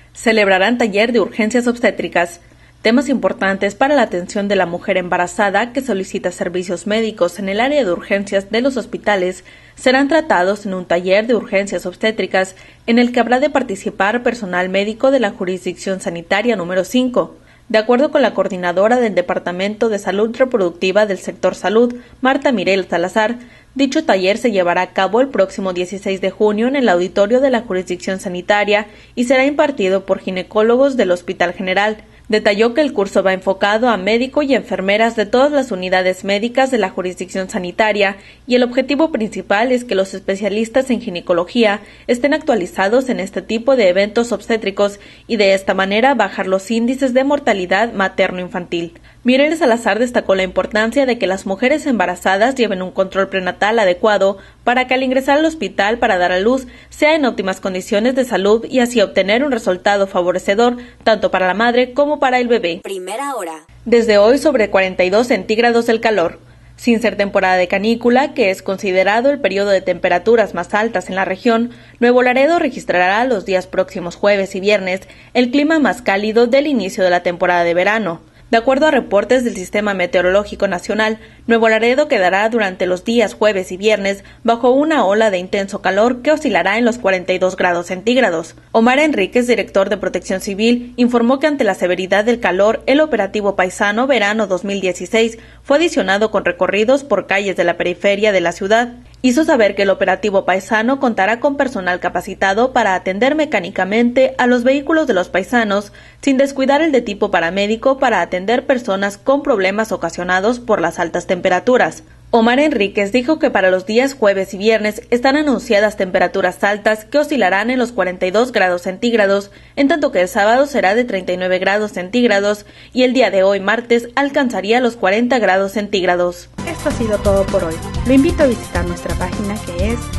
celebrarán taller de urgencias obstétricas. Temas importantes para la atención de la mujer embarazada que solicita servicios médicos en el área de urgencias de los hospitales serán tratados en un taller de urgencias obstétricas en el que habrá de participar personal médico de la jurisdicción sanitaria número 5. De acuerdo con la coordinadora del Departamento de Salud Reproductiva del sector salud, Marta Mirel Salazar, dicho taller se llevará a cabo el próximo 16 de junio en el auditorio de la jurisdicción sanitaria y será impartido por ginecólogos del Hospital General. Detalló que el curso va enfocado a médicos y enfermeras de todas las unidades médicas de la jurisdicción sanitaria y el objetivo principal es que los especialistas en ginecología estén actualizados en este tipo de eventos obstétricos y de esta manera bajar los índices de mortalidad materno-infantil. Mirel Salazar destacó la importancia de que las mujeres embarazadas lleven un control prenatal adecuado para que al ingresar al hospital para dar a luz sea en óptimas condiciones de salud y así obtener un resultado favorecedor tanto para la madre como para el bebé. Primera hora. Desde hoy sobre 42 centígrados el calor. Sin ser temporada de canícula, que es considerado el periodo de temperaturas más altas en la región, Nuevo Laredo registrará los días próximos jueves y viernes el clima más cálido del inicio de la temporada de verano. De acuerdo a reportes del Sistema Meteorológico Nacional, Nuevo Laredo quedará durante los días jueves y viernes bajo una ola de intenso calor que oscilará en los 42 grados centígrados. Omar Enríquez, director de Protección Civil, informó que ante la severidad del calor, el operativo Paisano Verano 2016 fue adicionado con recorridos por calles de la periferia de la ciudad. Hizo saber que el operativo Paisano contará con personal capacitado para atender mecánicamente a los vehículos de los paisanos, sin descuidar el de tipo paramédico para atender personas con problemas ocasionados por las altas temperaturas. Omar Enríquez dijo que para los días jueves y viernes están anunciadas temperaturas altas que oscilarán en los 42 grados centígrados, en tanto que el sábado será de 39 grados centígrados y el día de hoy martes alcanzaría los 40 grados centígrados. Esto ha sido todo por hoy. Lo invito a visitar nuestra página que es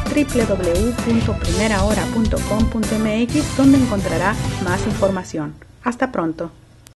www.primerahora.com.mx donde encontrará más información. Hasta pronto.